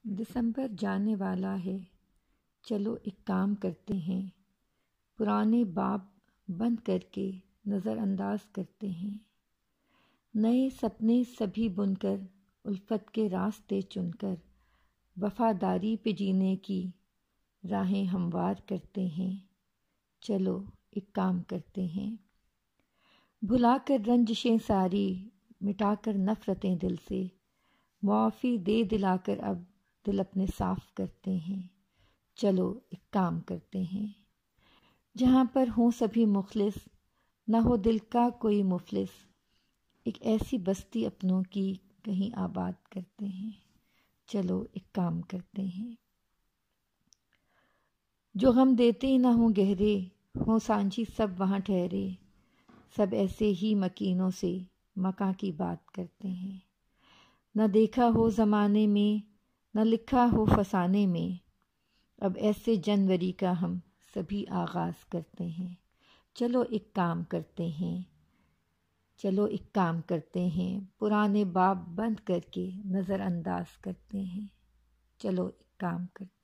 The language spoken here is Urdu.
دسمبر جانے والا ہے، چلو ایک کام کرتے ہیں، پرانے باب بند کر کے نظر انداز کرتے ہیں، نئے سپنے سبھی بن کر الفت کے راستے چن کر وفاداری پہ جینے کی راہیں ہموار کرتے ہیں، چلو ایک کام کرتے ہیں، بھلا کر رنجشیں ساری، مٹا کر نفرتیں دل سے، معافی دے دلا کر اب دل اپنے صاف کرتے ہیں، چلو ایک کام کرتے ہیں، جہاں پر ہوں سبھی مخلص، نہ ہو دل کا کوئی مفلس، ایک ایسی بستی اپنوں کی کہیں آباد کرتے ہیں، چلو ایک کام کرتے ہیں، جو غم دیتے ہی نہ ہوں گہرے، ہوں سانجھی سب وہاں ٹھہرے، سب ایسے ہی مکینوں سے مکاں کی بات کرتے ہیں، نہ دیکھا ہو زمانے میں، نہ لکھا ہو فسانے میں، اب ایسے جنوری کا ہم سبھی آغاز کرتے ہیں، چلو ایک کام کرتے ہیں، چلو ایک کام کرتے ہیں، پرانے باب بند کر کے نظر انداز کرتے ہیں، چلو ایک کام کرتے ہیں۔